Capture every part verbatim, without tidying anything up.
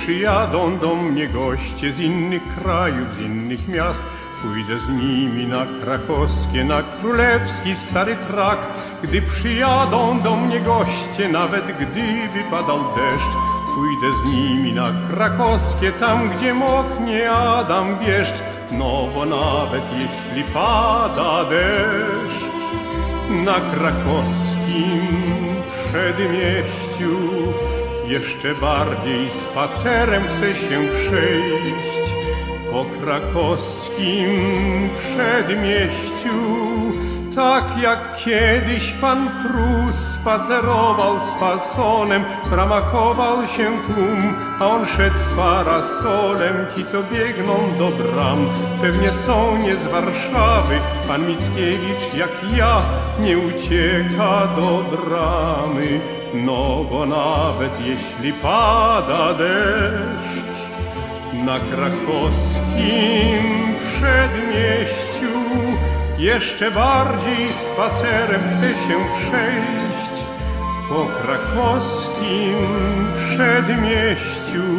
przyjadą do mnie goście z innych krajów, z innych miast, pójdę z nimi na krakowskie, na królewski stary trakt. Gdy przyjadą do mnie goście, nawet gdyby padał deszcz, pójdę z nimi na krakowskie, tam gdzie moknie Adam wieszcz. No bo nawet jeśli pada deszcz, na krakowskim przedmieściu jeszcze bardziej spacerem chcę się przejść. Po krakowskim przedmieściu, tak jak kiedyś pan Prus spacerował z fasonem, ramachował się tłum, a on szedł z parasolem. Ci, co biegną do bram, pewnie są nie z Warszawy. Pan Mickiewicz, jak ja, nie ucieka do bramy. No bo nawet jeśli pada deszcz, na krakowskim przedmieściu jeszcze bardziej spacerem chcę się przejść. Po krakowskim przedmieściu.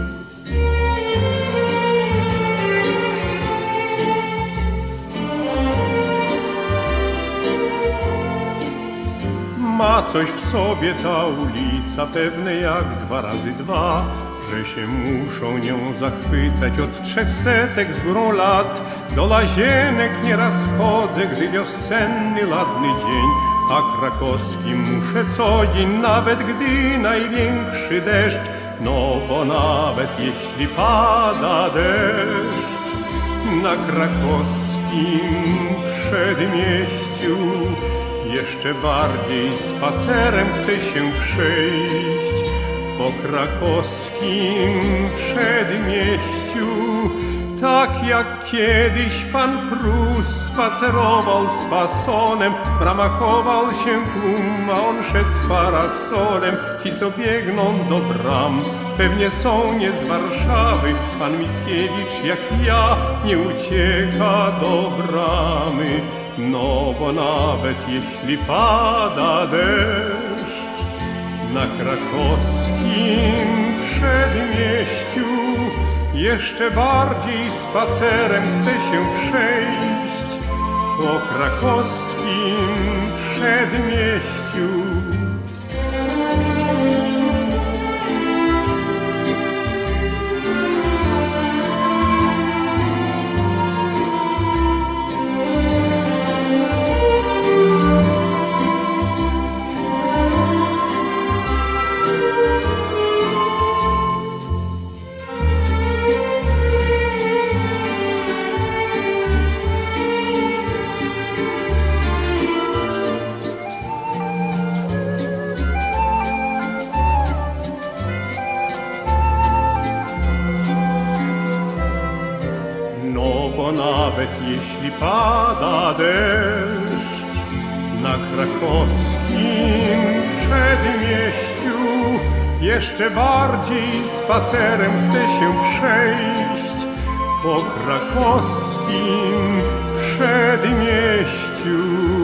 Ma coś w sobie ta ulica, pewne jak dwa razy dwa, że się muszą nią zachwycać od trzech setek z górą lat. Do Lazienek nieraz chodzę, gdy wiosenny ładny dzień, a krakowskim muszę co dzień, nawet gdy największy deszcz. No bo nawet jeśli pada deszcz, na krakowskim przedmieściu jeszcze bardziej spacerem chcę się przejść. Po krakowskim przedmieściu, tak jak kiedyś pan Prus spacerował z fasonem, ramachował się tłum, a on szedł z parasolem. Ci, co biegną do bram, pewnie są nie z Warszawy. Pan Mickiewicz, jak ja, nie ucieka do bramy. No bo nawet jeśli pada deszcz, na krakowskim przedmieściu jeszcze bardziej spacerem chcę się przejść. Po krakowskim przedmieściu. Nawet jeśli pada deszcz, na krakowskim przedmieściu jeszcze bardziej spacerem chcę się przejść. Po krakowskim przedmieściu.